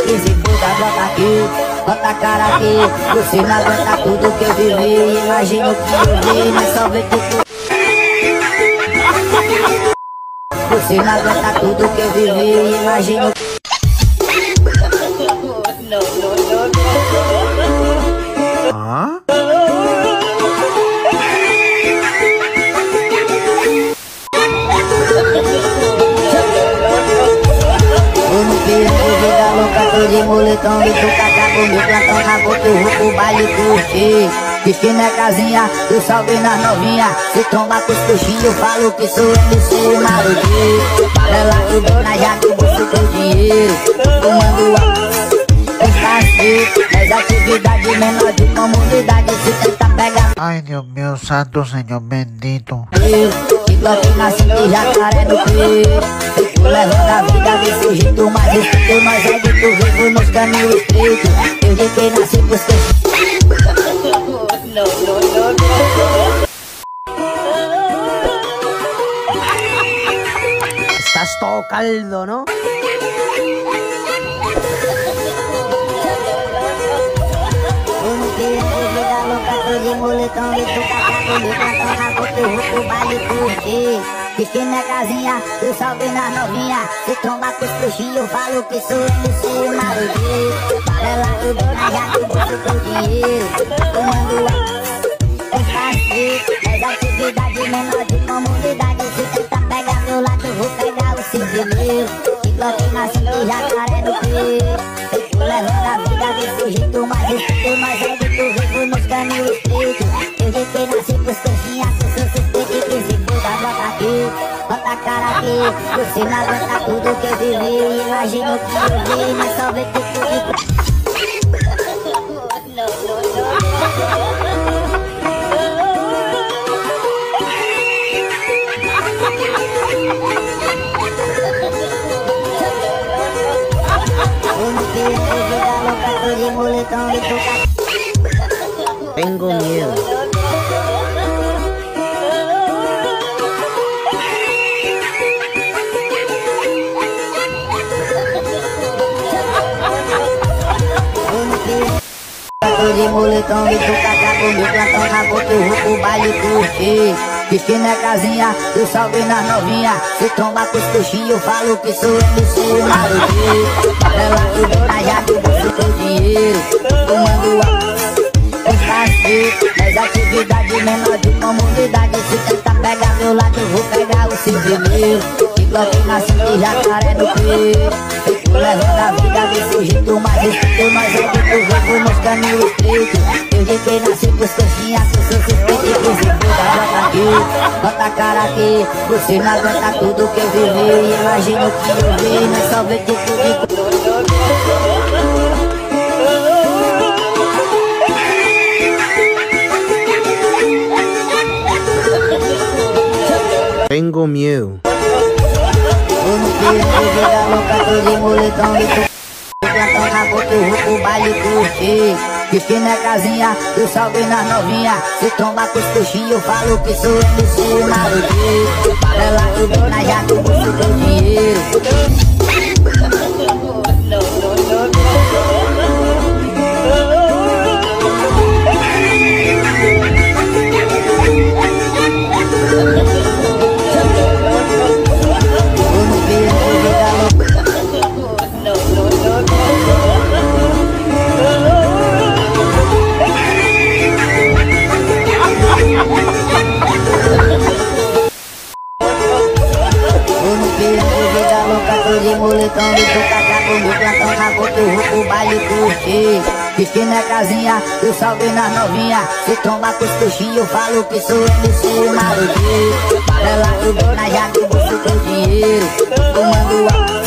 que se foda, bota aqui, bota a cara aqui. Você não aguenta tudo que eu vivi. Imagina o que eu vi, mas só vê que tu... Você não aguenta tudo que eu vivi. Imagina o que... Vida louca, tô de moletom e tô cacabo, meu plantão na boca, eu vou pro baile curtir. Diz que na casinha, eu salve nas novinha. Se tromba com os coxinhos, eu falo que sou MC Marudinho. Ela tudo na jaca, eu bolso teu dinheiro. Fumando a escasseio, das atividades menor de comunidade. Se tenta pegar... Ai, Deus meu santo, Senhor bendito. Igual que nasce de jacaré no peito. Fico levando a vida desse jeito, mas respeito nós é dito vivo nos caminhos estreitos. Eu de quem nasci pros que... Estás todo caldo, ¿no? Vida louca, tô de moletom e tô cacado, meu plantão na boca, eu vou pro baile curtir. Diz que na casinha, eu salve nas novinha. Se tromba com os coxinhos, eu falo que sou MC Marudinho. Ela tudo na jaca, eu bolso teu dinheiro. Fumando a escasseio, das atividades menor de comunidade. Se tenta pegar meu lado, eu vou pegar o civil. Igual que nasce de jacaré no peito. Fico levando a vida desse jeito, mas respeito nós é dito vivo nos caminhos estreitos. Eu de quem nasci pros coxinhas, eu sou suspeito e que se foda, bota aqui, bota a cara aqui. Você não aguenta tudo que eu vivi. Imagina o que eu vi, mas só vê que tu... Vida louca, tô de moletom e tô cacado. Tengo miedo. Tô de moletom e tô cacabo, meu plantão na boca, eu vou pro baile curtir. Diz que na casinha, eu salve nas novinha. Se tromba com os coxinhos, eu falo que sou MC Marudinho. Ela tudo na jaca, eu bolso teu dinheiro. Fumando a escasseio, das atividades menor de comunidade. Se tenta pegar meu lado, eu vou pegar o civil. Igual que nasce de jacaré no peito. Fico levando a vida desse jeito, mas respeito nós é dito vivo nos caminhos estreitos. Eu de quem nasci pros coxinhas, eu sou suspeito e que se foda, bota aqui, bota a cara aqui. Você não aguenta tudo que eu vivi. Imagina o que eu vi, mas só vê que tudo... Tengo miedo. Vida louca, tô de moletom e tô plantão na boca, eu vou pro baile curtir. Diz que na casinha, eu salve nas novinha. Se tromba com os coxinhos, eu falo que sou MC Marudinho. Ela tudo na jaca, eu bolso teu dinheiro. Vida louca, tô de moletom e tô cacabo, meu plantão na boca, eu vou pro baile curtir. Diz que na casinha, eu salve nas novinha. Se tromba com os coxinhos, eu falo que sou MC Marudinho. Ela tudo na jaca, eu bolso teu dinheiro. Fumando a